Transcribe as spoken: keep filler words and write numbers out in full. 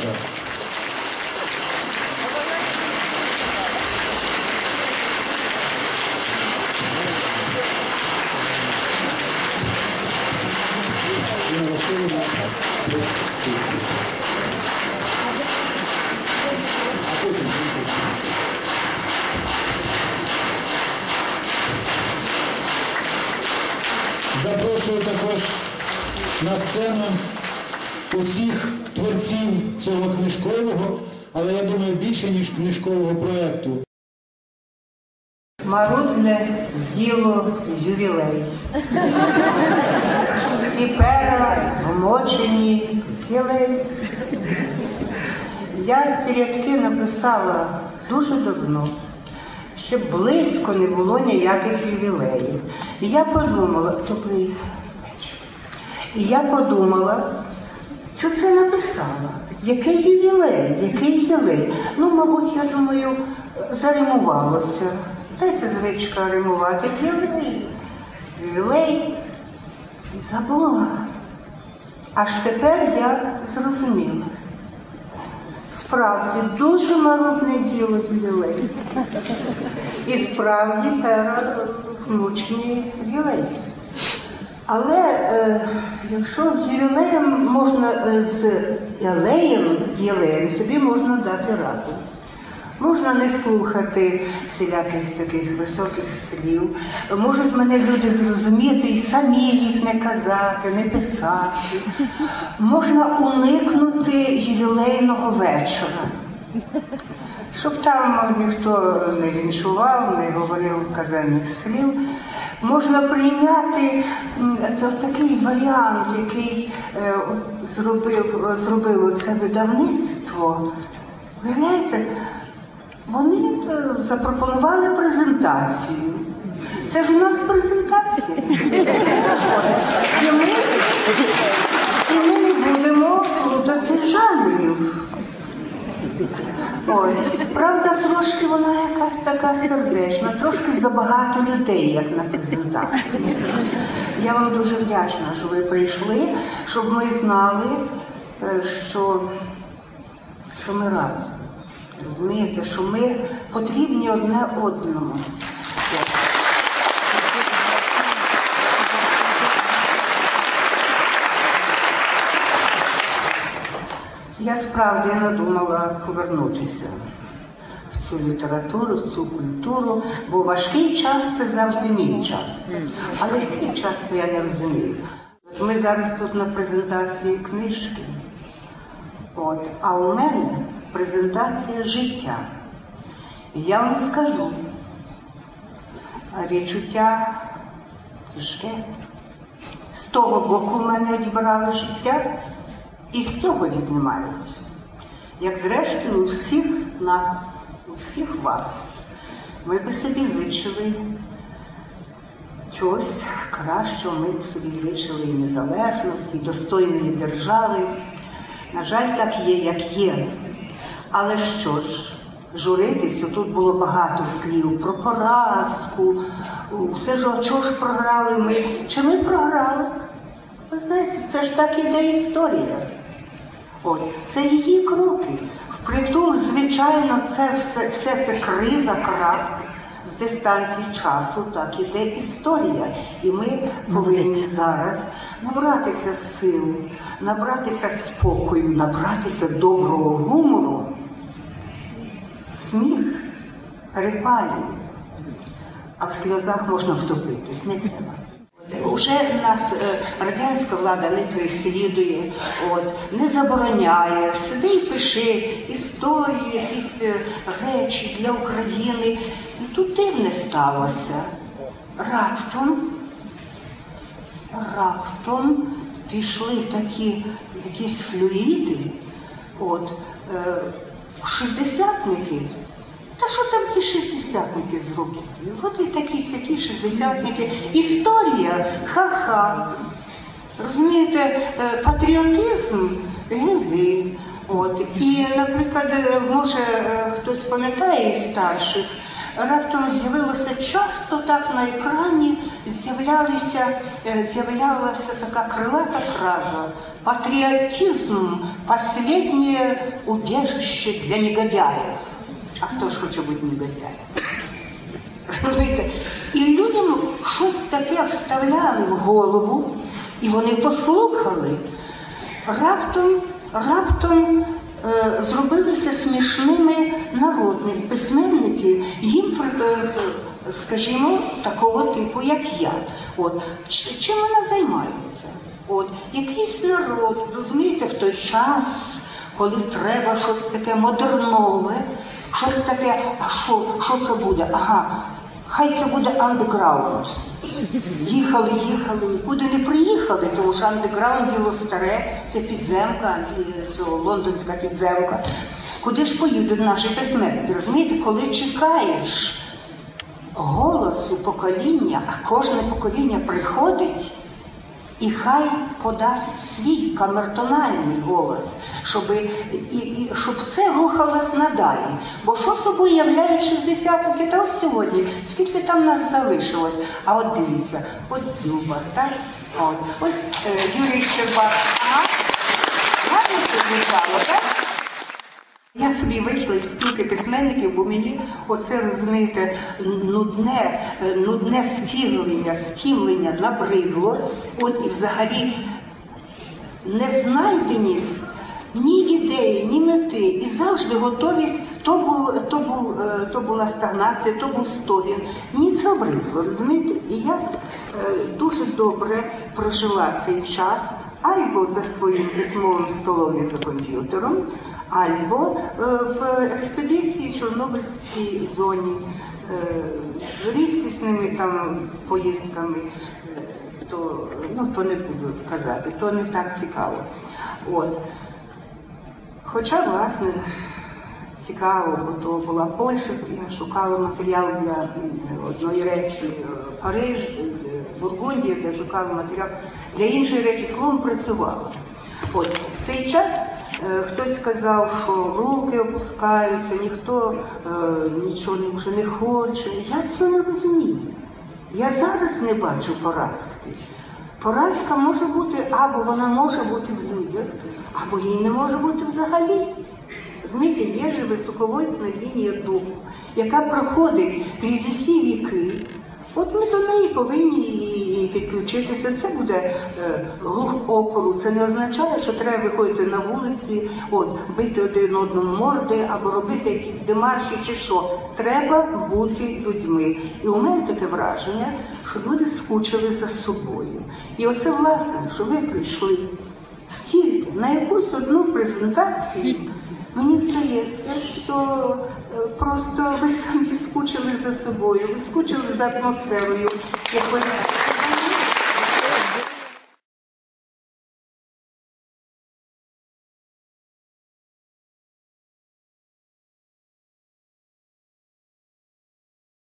Так. Запрошую також на сцену усіх творців цього книжкового, але я думаю, більше, ніж книжкового проєкту. Марудне діло ювілей. Всі пера вмочені в єлей. Я ці рядки написала дуже давно, щоб близько не було ніяких ювілеїв. І я подумала, добрий вечір, і я подумала, що це написала, який ювілей, який ювілей. Ну, мабуть, я думаю, заримувалося. Знаєте, звичка римувати, ювілей, ювілей, і забула. Аж тепер я зрозуміла. Справді, дуже марудне діло ювілей. І справді пера внучні ювілей. Але е, якщо з ювілеєм можна, е, з елеєм, з єлеєм собі можна дати раду. Можна не слухати всіляких таких високих слів. Можуть мене люди зрозуміти і самі їх не казати, не писати. Можна уникнути ювілейного вечора. Щоб там ніхто не лінчував, не говорив казенних слів. Можна прийняти такий варіант, який е, зробив, зробило це видавництво. Уявляєте? Вони запропонували презентацію. Це ж у нас презентація. І ми, і ми не будемо плутати жанрів. Ой, правда, трошки вона якась така сердечна, трошки забагато людей, як на презентацію. Я вам дуже вдячна, що ви прийшли, щоб ми знали, що, що ми разом. Розумієте, що ми потрібні одне одному. Я справді надумала повернутися в цю літературу, в цю культуру, бо важкий час – це завжди мій час. А легкий час – то я не розумію. Ми зараз тут на презентації книжки. От, а у мене презентація життя. І я вам скажу, відчуття тяжке. З того боку мене відбирали життя, і з цього віднімають. Як зрештою у всіх нас, у всіх вас, ми би собі зичили чогось кращого, ми б собі зичили і незалежності, і достойної держави. На жаль, так є, як є. Але що ж, журитись, тут було багато слів про поразку, все ж, чого ж програли ми? Чи ми програли? Ви знаєте, це ж так іде історія. Ой, це її кроки. Впритул, звичайно, це все, все це криза, крах. З дистанції часу так іде історія. І ми повинні зараз набратися сил, набратися спокою, набратися доброго гумору. Сміх перепалює, а в сльозах можна втопитись, не треба. Уже нас е, радянська влада не переслідує, от, не забороняє, сиди і пиши історії, якісь речі для України. І тут дивне сталося. Раптом, раптом пішли такі якісь флюїди, от, е, шістдесятники. Та що там ті шістдесятники зробили? От і такі сякі шістдесятники. Історія, ха-ха. Розумієте, патріотизм, ге-ге. От. І, наприклад, може хтось пам'ятає із старших, раптом з'явилося часто так на екрані, з'являлася з'являлася така крилата фраза патріотизм – последнє убіжище для негодяїв. А хто ж хоче бути негодяєм? Розумієте? І людям щось таке вставляли в голову, і вони послухали. Раптом, раптом е, зробилися смішними народні письменники, їм, е, скажімо, такого типу, як я. От. Чим вона займається? От. Якийсь народ, розумієте, в той час, коли треба щось таке модернове, щось таке, а що, що це буде? Ага, хай це буде андеграунд. Їхали, їхали, нікуди не приїхали, тому що андеграунд діло старе, це підземка, це лондонська підземка. Куди ж поїдуть наші письменники? Розумієте, коли чекаєш голосу покоління, а кожне покоління приходить, і хай подасть свій камертональний голос, щоб, і, і, щоб це рухалось надалі. Бо що собою являє шістдесятки, та от сьогодні, скільки там нас залишилось? А от дивіться, от Дзюба, так? От. Ось е, Юрій Щербак. Ага. Гарно це звучало, так? Я собі вийшла із спілки письменників, бо мені оце, розумієте, нудне, нудне скімлення, скімлення набридло. От і взагалі незнайденість ні ідеї, ні мети, і завжди готовість, то, був, то, був, то була стагнація, то був стогін. Мені це обридло, розумієте? І я дуже добре прожила цей час, або за своїм письмовим столом і за комп'ютером, або в експедиції в Чорнобильській зоні з рідкісними там поїздками, то, ну, то не буду казати, то не так цікаво. От. Хоча, власне, цікаво, бо то була Польща, я шукала матеріал для одної речі Париж, Бургундія, де шукала матеріал для іншої речі, словом працювала. От, в цей час е, хтось сказав, що руки опускаються, ніхто е, нічого вже не хоче. Я цього не розумію. Я зараз не бачу поразки. Поразка може бути, або вона може бути в людях, або її не може бути взагалі. Розумієте, є ж високовольтна лінія духу, яка проходить крізь усі віки. От ми до неї повинні і підключитися. Це буде е, рух опору. Це не означає, що треба виходити на вулиці, от, бити один одному морди або робити якісь демарші чи що. Треба бути людьми. І у мене таке враження, що люди скучили за собою. І оце, власне, що ви прийшли стільки на якусь одну презентацію. Мені здається, що просто ви самі скучили за собою, ви скучили за атмосферою, якою